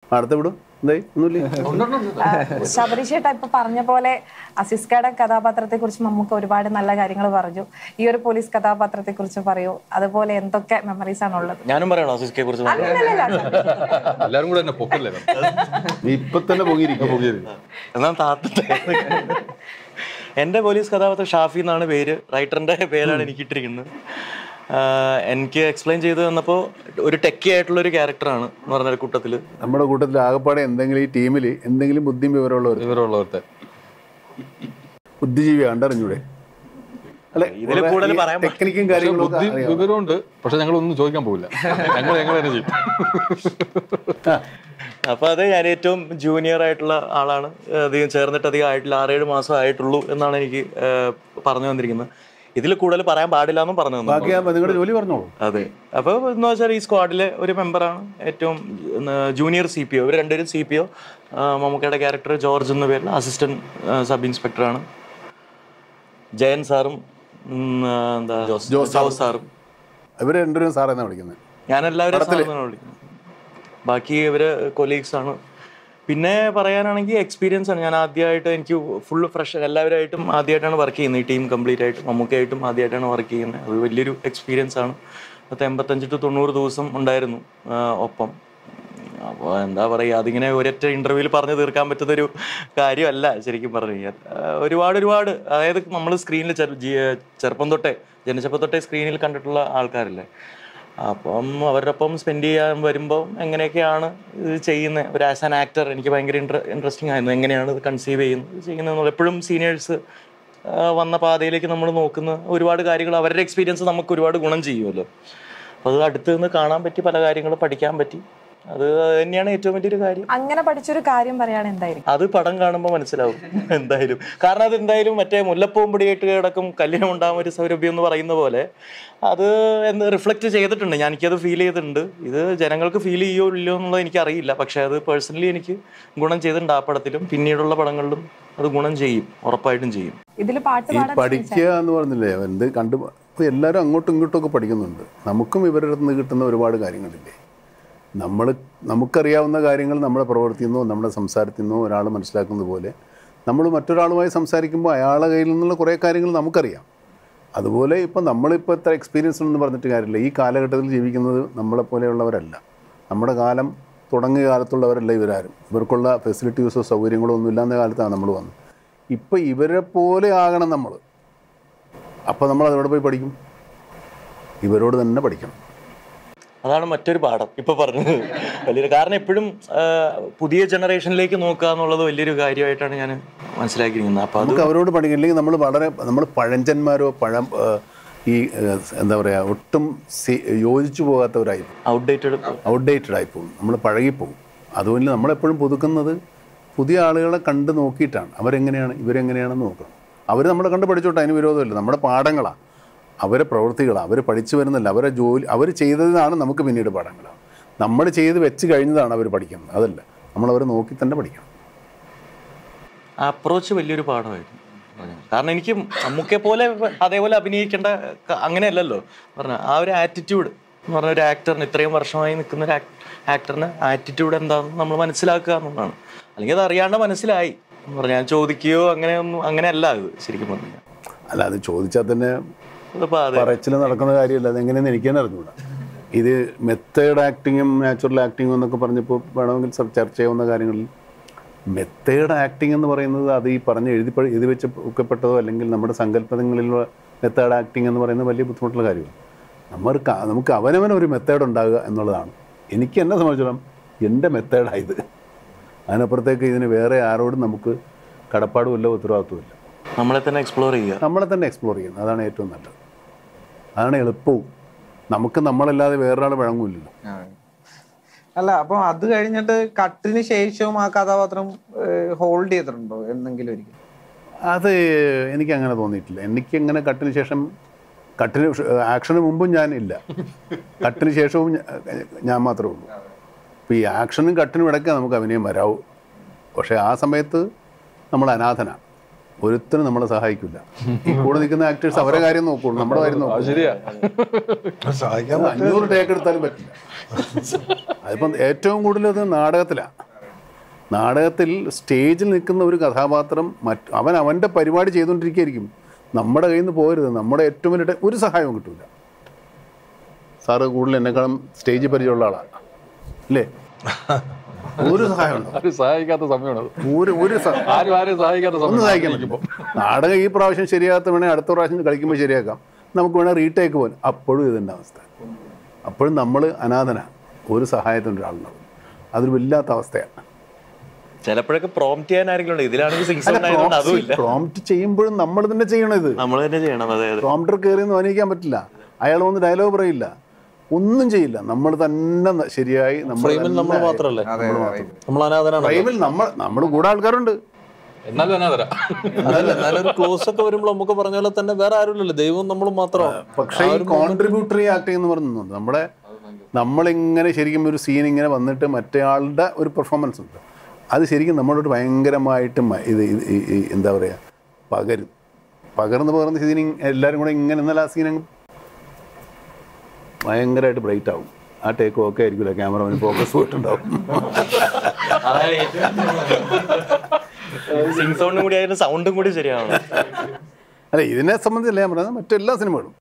അടുത്ത വിടും എന്തായി ഒന്നുമില്ല. ശബരീഷ് ഏട്ടാ ഇപ്പൊ പറഞ്ഞ പോലെ അസിസ്കയുടെ കഥാപാത്രത്തെ കുറിച്ച് നമുക്ക് ഒരുപാട് നല്ല കാര്യങ്ങൾ പറഞ്ഞു. ഈ ഒരു പോലീസ് കഥാപാത്രത്തെ കുറിച്ച് പറയൂ. അതുപോലെ എന്തൊക്കെ മെമ്മറീസ് ആണ് ഉള്ളത്? ഞാനും പറയണോ അസിസ്കയെ കുറിച്ച്? എല്ലാരും കൂടെ തന്നെ പൊക്കല്ലേ ഇപ്പൊ തന്നെ പൊങ്ങിയിരിക്കും. എന്നാ താത്തത്തെ എൻ്റെ പോലീസ് കഥാപാത്രം ഷാഫി എന്നാണ് പേര്. റൈറ്ററിൻ്റെ പേരാണ് എനിക്ക് ഇട്ടിരിക്കുന്നത്. എനിക്ക് എക്സ്പ്ലെയിൻ ചെയ്ത് തന്നപ്പോൾ ഒരു ടെക്കി ആയിട്ടുള്ളൊരു ക്യാരക്ടറാണ് എന്ന് പറഞ്ഞ കൂട്ടത്തിൽ. നമ്മുടെ കൂട്ടത്തിൽ ആകെപ്പാടെ എന്തെങ്കിലും ഈ ടീമിൽ എന്തെങ്കിലും ബുദ്ധിയും വിവരമുള്ളവർ ബുദ്ധിജീവിയാണ് കണ്ടറിഞ്ഞൂടെ? അല്ലെ, ഇതിൽ കൂടുതൽ പറയാൻ ടെക്നിക്കും കാര്യങ്ങളും വിവരമുണ്ട്. പക്ഷെ ഞങ്ങളൊന്നും ചോദിക്കാൻ പോകില്ല, ഞങ്ങൾ തന്നെ ചെയ്യും. അപ്പോൾ അത് ഞാൻ ഏറ്റവും ജൂനിയർ ആയിട്ടുള്ള ആളാണ്. അധികം ചേർന്നിട്ട് അധികം ആയിട്ടില്ല, 6-7 മാസം ആയിട്ടുള്ളൂ എന്നാണ് എനിക്ക് പറഞ്ഞു തന്നിരിക്കുന്നത്. ഇതിൽ കൂടുതൽ പറയാൻ പാടില്ല എന്നും പറഞ്ഞു തന്നു. നിങ്ങളുടെ ജോലി പറഞ്ഞോളൂ. അതെ. അപ്പോൾ എന്ന് വെച്ചാൽ ഈ സ്ക്വാഡിലെ ഒരു മെമ്പറാണ്, ഏറ്റവും ജൂനിയർ CPO. ഇവർ രണ്ടുപേരും CPO. മമ്മൂക്കയുടെ ക്യാരക്ടർ ജോർജ് എന്ന പേരിൽ അസിസ്റ്റന്റ് സബ് ഇൻസ്പെക്ടറാണ്. ജയൻ സാറും എന്താ ജോസ് സാറും. ഇവർ രണ്ടുപേരും സാറെന്നാണ് വിളിക്കുന്നത്. ഞാനെല്ലാവരും സാറെന്നാണ് വിളിക്കുന്നത്. ബാക്കി ഇവർ കൊലീഗ്സ് ആണ്. പിന്നെ പറയാനാണെങ്കിൽ എക്സ്പീരിയൻസ് ആണ്. ഞാൻ ആദ്യമായിട്ട് എനിക്ക് ഫുള്ള് ഫ്രഷ് എല്ലാവരുമായിട്ടും ആദ്യമായിട്ടാണ് വർക്ക് ചെയ്യുന്നത്. ഈ ടീം കംപ്ലീറ്റ് ആയിട്ട് മമ്മൂക്കയായിട്ടും ആദ്യമായിട്ടാണ് വർക്ക് ചെയ്യുന്നത്. അത് വലിയൊരു എക്സ്പീരിയൻസ് ആണ്. 85 to 90 ദിവസം ഉണ്ടായിരുന്നു ഒപ്പം. അപ്പോൾ എന്താ പറയുക, അതിങ്ങനെ ഒരൊറ്റ ഇൻ്റർവ്യൂവിൽ പറഞ്ഞു തീർക്കാൻ പറ്റുന്നൊരു കാര്യമല്ല ശരിക്കും പറഞ്ഞു കഴിഞ്ഞാൽ. ഒരുപാട് അതായത് നമ്മൾ സ്ക്രീനിൽ ചെറുപ്പം തൊട്ടേ ജനിച്ചപ്പോൾ തൊട്ടേ സ്ക്രീനിൽ കണ്ടിട്ടുള്ള ആൾക്കാരല്ലേ. അപ്പം അവരുടെ ഒപ്പം സ്പെൻഡ് ചെയ്യാൻ വരുമ്പോൾ എങ്ങനെയൊക്കെയാണ് ഇത് ചെയ്യുന്നത്, ഒരു ആസ് ആൻ ആക്ടർ എനിക്ക് ഭയങ്കര ഇൻട്രസ്റ്റിംഗ് ആയിരുന്നു. എങ്ങനെയാണ് ഇത് കൺസീവ് ചെയ്യുന്നത് എപ്പോഴും സീനിയേഴ്സ് വന്ന പാതയിലേക്ക് നമ്മൾ നോക്കുന്ന ഒരുപാട് കാര്യങ്ങൾ അവരുടെ എക്സ്പീരിയൻസ് നമുക്ക് ഒരുപാട് ഗുണം ചെയ്യുമല്ലോ. അപ്പോൾ അത് അടുത്ത് നിന്ന് കാണാൻ പറ്റി, പല കാര്യങ്ങളും പഠിക്കാൻ പറ്റി. അത് തന്നെയാണ് ഏറ്റവും വലിയൊരു കാര്യം. അങ്ങനെ പഠിച്ചൊരു കാര്യം പറയാണ് എന്തായിരിക്കും? അത് പടം കാണുമ്പോൾ മനസ്സിലാവും എന്തായാലും. കാരണം അത് എന്തായാലും മറ്റേ മുല്ലപ്പൂവും പിടിയേറ്റ് കിടക്കും കല്യാണം ഉണ്ടാകും ഒരു സൗരഭ്യം എന്ന് പറയുന്ന പോലെ അത് റിഫ്ലക്റ്റ് ചെയ്തിട്ടുണ്ട്. എനിക്കത് ഫീൽ ചെയ്തിട്ടുണ്ട്. ഇത് ജനങ്ങൾക്ക് ഫീൽ ചെയ്യോ ഇല്ലയോ എന്നുള്ളത് എനിക്കറിയില്ല. പക്ഷെ അത് പേഴ്സണലി എനിക്ക് ഗുണം ചെയ്തിട്ടുണ്ട്. ആ പടത്തിലും പിന്നീടുള്ള പടങ്ങളിലും അത് ഗുണം ചെയ്യും, ഉറപ്പായിട്ടും ചെയ്യും. ഇതിൽ പാട്ട് പഠിക്കുക എന്ന് പറഞ്ഞില്ലേ, എന്ത് കണ്ടു എല്ലാവരും അങ്ങോട്ടും ഇങ്ങോട്ടും ഒക്കെ പഠിക്കുന്നുണ്ട്. നമുക്കും ഇവരുടെ നിന്ന് കിട്ടുന്ന ഒരുപാട് കാര്യങ്ങളില്ലേ. നമുക്കറിയാവുന്ന കാര്യങ്ങൾ നമ്മുടെ പ്രവൃത്തിയിൽ നിന്നോ നമ്മുടെ സംസാരത്തിൽ നിന്നോ ഒരാൾ മനസ്സിലാക്കുന്നത് പോലെ നമ്മൾ മറ്റൊരാളുമായി സംസാരിക്കുമ്പോൾ അയാളുടെ കയ്യിൽ നിന്നുള്ള കുറേ കാര്യങ്ങൾ നമുക്കറിയാം. അതുപോലെ ഇപ്പം നമ്മളിപ്പോൾ എത്ര എക്സ്പീരിയൻസ് ഉണ്ടെന്ന് പറഞ്ഞിട്ട് കാര്യമില്ല. ഈ കാലഘട്ടത്തിൽ ജീവിക്കുന്നത് നമ്മളെപ്പോലെയുള്ളവരല്ല. നമ്മുടെ കാലം തുടങ്ങിയ കാലത്തുള്ളവരല്ല ഇവരാരും. ഇവർക്കുള്ള ഫെസിലിറ്റീസോ സൗകര്യങ്ങളോ ഒന്നും ഇല്ലാത്ത കാലത്താണ് നമ്മൾ വന്നത്. ഇപ്പം ഇവരെ പോലെ ആകണം നമ്മൾ. അപ്പോൾ നമ്മൾ അതിനോട് പോയി പഠിക്കും, ഇവരോട് തന്നെ പഠിക്കണം. അതാണ് മറ്റൊരു പാഠം ഇപ്പോൾ പറഞ്ഞത് വലിയൊരു. കാരണം എപ്പോഴും പുതിയ ജനറേഷനിലേക്ക് നോക്കുക എന്നുള്ളത് വലിയൊരു കാര്യമായിട്ടാണ് ഞാൻ മനസ്സിലാക്കിയിരിക്കുന്നത്. അപ്പോൾ നമുക്ക് അവരോട് പഠിക്കില്ലെങ്കിൽ നമ്മൾ പഴഞ്ചന്മാരോ ഈ എന്താ പറയുക ഒട്ടും യോജിച്ചു പോകാത്തവരായി ഔട്ട്ഡേറ്റഡ് ആയിപ്പോകും. നമ്മൾ പഴകിപ്പോകും. അതുകൊണ്ട് നമ്മളെപ്പോഴും പുതുക്കുന്നത് പുതിയ ആളുകളെ കണ്ട് നോക്കിയിട്ടാണ്. ഇവരെങ്ങനെയാണെന്ന് നോക്കണം. അവർ നമ്മളെ കണ്ട് പഠിച്ചോട്ടെ, അതിന് വിരോധമില്ല. നമ്മുടെ പാഠങ്ങളാണ്, അവരെ പ്രവൃത്തികളാണ്, അവർ പഠിച്ചു വരുന്നില്ല. അവരെ ജോലി അവർ ചെയ്തതിനാണ് നമുക്ക് പിന്നീട് പാഠങ്ങളാണ്. നമ്മൾ ചെയ്ത് വെച്ച് കഴിഞ്ഞതാണ് അവർ പഠിക്കുന്നത്. അതല്ല, നമ്മളവരെ നോക്കി തന്നെ പഠിക്കണം. അപ്രോച്ച് വലിയൊരു പാഠമായിരുന്നു. കാരണം എനിക്ക് നമുക്ക് പോലെ അതേപോലെ അഭിനയിക്കേണ്ട അങ്ങനെയല്ലല്ലോ പറഞ്ഞ ആ ഒരു ആറ്റിറ്റ്യൂഡ് എന്ന് പറഞ്ഞ ഒരു ആക്ടറിന് ഇത്രയും വർഷമായി നിൽക്കുന്ന ഒരു ആക്ടറിന് ആറ്റിറ്റ്യൂഡ് എന്താണെന്ന് നമ്മൾ മനസ്സിലാക്കുക എന്നുള്ളതാണ്. അല്ലെങ്കിൽ അത് അറിയാണ്ട് മനസ്സിലായി എന്ന് പറഞ്ഞാൽ ഞാൻ ചോദിക്കുകയോ അങ്ങനെയല്ല അത് ശരിക്കും പറഞ്ഞാൽ. അല്ല, അത് ചോദിച്ചാൽ തന്നെ പറച്ചിൽ നടക്കുന്ന കാര്യമല്ല. അതെങ്ങനെയെന്ന് എനിക്ക് തന്നെ അറിഞ്ഞൂടാ. ഇത് മെത്തേഡ് ആക്ടിങ്ങും നാച്ചുറൽ ആക്ടിങ്ങും എന്നൊക്കെ പറഞ്ഞപ്പോൾ വേണമെങ്കിൽ ചർച്ച ചെയ്യാവുന്ന കാര്യങ്ങളിൽ മെത്തേഡ് ആക്ടിങ് എന്ന് പറയുന്നത് അത് ഈ പറഞ്ഞ് എഴുതി വെച്ച് ഒക്കെപ്പെട്ടതോ അല്ലെങ്കിൽ നമ്മുടെ സങ്കല്പങ്ങളിലുള്ള മെത്തേഡ് ആക്ടിങ് എന്ന് പറയുന്നത് വലിയ ബുദ്ധിമുട്ടുള്ള കാര്യമാണ്. നമുക്ക് അവനവനൊരു മെത്തേഡ് ഉണ്ടാകുക എന്നുള്ളതാണ്. എനിക്ക് എന്നെ സംബന്ധിച്ചിടത്തോളം എൻ്റെ മെത്തേഡായത്. അതിനപ്പുറത്തേക്ക് ഇതിന് വേറെ ആരോടും നമുക്ക് കടപ്പാടുമില്ല, ഉത്തരവാദിത്വമില്ല. നമ്മളെ തന്നെ എക്സ്പ്ലോർ ചെയ്യുന്നത് അതാണ് ഏറ്റവും നല്ലത്. അതാണ് എളുപ്പവും. നമുക്ക് നമ്മളല്ലാതെ വേറൊരാൾ വഴങ്ങൂല്ലല്ലോ. അല്ല, അപ്പം അത് കഴിഞ്ഞിട്ട് കട്ടിന് ശേഷവും ആ കഥാപാത്രം ഹോൾഡ് ചെയ്തിട്ടുണ്ടോ എന്തെങ്കിലും ഒരിക്കലും? അത് എനിക്ക് അങ്ങനെ തോന്നിയിട്ടില്ല. എനിക്കങ്ങനെ കട്ടിന് ശേഷം ആക്ഷന് മുമ്പും ഞാൻ ഇല്ല, കട്ടിന് ശേഷവും ഞാൻ മാത്രമേ ഉള്ളൂ. അപ്പോൾ ഈ ആക്ഷനും കട്ടിനും ഇടയ്ക്ക് നമുക്ക് അഭിനയം വരാവൂ. പക്ഷേ ആ സമയത്ത് നമ്മൾ അനാഥനാണ്. ഒരുത്തരും നമ്മളെ സഹായിക്കില്ല. ഈ കൂടെ നിൽക്കുന്ന ആക്ടേഴ്സ് അവരെ കാര്യം നോക്കുള്ളൂ, നമ്മുടെ കാര്യം നോക്കും. ശരിയാ, 500 ടേക്ക് എടുത്താലും പറ്റില്ല. അതിപ്പം ഏറ്റവും കൂടുതൽ അത് നാടകത്തിലാണ്. നാടകത്തിൽ സ്റ്റേജിൽ നിൽക്കുന്ന ഒരു കഥാപാത്രം അവൻ്റെ പരിപാടി ചെയ്തുകൊണ്ടിരിക്കുകയായിരിക്കും. നമ്മുടെ കയ്യിൽ നിന്ന് പോകരുത്. നമ്മുടെ ഏറ്റവും വലിയ ഒരു സഹായവും കിട്ടില്ല. സാറ് കൂടുതൽ എന്നെക്കാളും സ്റ്റേജിൽ പരിചയമുള്ള ആളാണ് അല്ലേ? ഒരു സഹായം സഹായിക്കാത്ത സമയമാണ് ഒന്നും സഹായിക്കാൻ പറ്റും. നാടകം ഈ പ്രാവശ്യം ശരിയാകാത്ത വേണേൽ അടുത്ത പ്രാവശ്യം കളിക്കുമ്പോൾ ശരിയാക്കാം, നമുക്ക് വേണേൽ റീടേക്ക് പോകാൻ. അപ്പോഴും ഇതിൻ്റെ അവസ്ഥ. അപ്പോഴും നമ്മൾ അനാഥനാണ്, ഒരു സഹായത്തിൻ്റെ ഒരാളുണ്ടാവും. അതൊരു വല്ലാത്ത അവസ്ഥയാണ്. ചിലപ്പോഴൊക്കെ പ്രോംപ്റ്റ് ചെയ്യാൻ ആരെങ്കിലും അതുമില്ല. പ്രോംപ്റ്റ് ചെയ്യുമ്പോഴും നമ്മൾ തന്നെ ചെയ്യണം. ഇത് നമ്മൾ തന്നെ ചെയ്യണം. പ്രോംപ്റ്റർ കയറിയൊന്നും അനുഭവിക്കാൻ പറ്റില്ല. അയാൾ വന്ന് ഡയലോഗ് പറയില്ല, ഒന്നും ചെയ്യില്ല. നമ്മൾ തന്നെ ശരിയായി നമ്മൾ മാത്രമല്ലേ ഫ്രെയിമിൽ നമ്മൾ കൂടെ ആൾക്കാരുണ്ട്. എന്നാലും ക്ലോസ് ഒക്കെ വരുമ്പോൾ നമുക്ക് പറഞ്ഞ പോലെ തന്നെ വേറെ ആരുമില്ലല്ലോ, ദൈവം നമ്മൾ മാത്രമാണ്. പക്ഷേ ഈ കോൺട്രിബ്യൂട്ടറി ആക്ടിങ് എന്ന് പറയുന്നുണ്ട്. നമ്മളിങ്ങനെ ശരിക്കും ഒരു സീൻ ഇങ്ങനെ വന്നിട്ട് മറ്റേ ആളുടെ ഒരു പെർഫോമൻസ് ഉണ്ട്. അത് ശരിക്കും നമ്മളോട് ഭയങ്കരമായിട്ട് എന്താ പറയുക പകർന്ന് സീൻ എല്ലാവരും കൂടെ ഇങ്ങനെ ഇന്നലെ ആ സീൻ ഭയങ്കരമായിട്ട് ബ്രൈറ്റ് ആവും. ആ ടേക്ക് ഓക്കെ ആയിരിക്കില്ല, ക്യാമറമാന് ഫോക്കസ് പോയിട്ടുണ്ടാവും. സൗണ്ടും കൂടി ശരിയാവണം. അല്ല, ഇതിനെ സംബന്ധിച്ചല്ല ഞാൻ പറയുന്നത്, മറ്റെല്ലാ സിനിമകളും